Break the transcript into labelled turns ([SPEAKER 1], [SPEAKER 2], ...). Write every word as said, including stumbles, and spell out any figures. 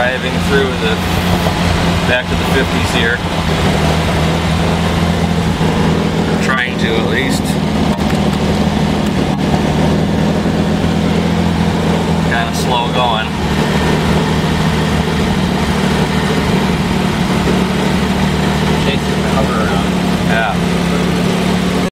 [SPEAKER 1] driving through the back to the fifties here. Trying to, at least.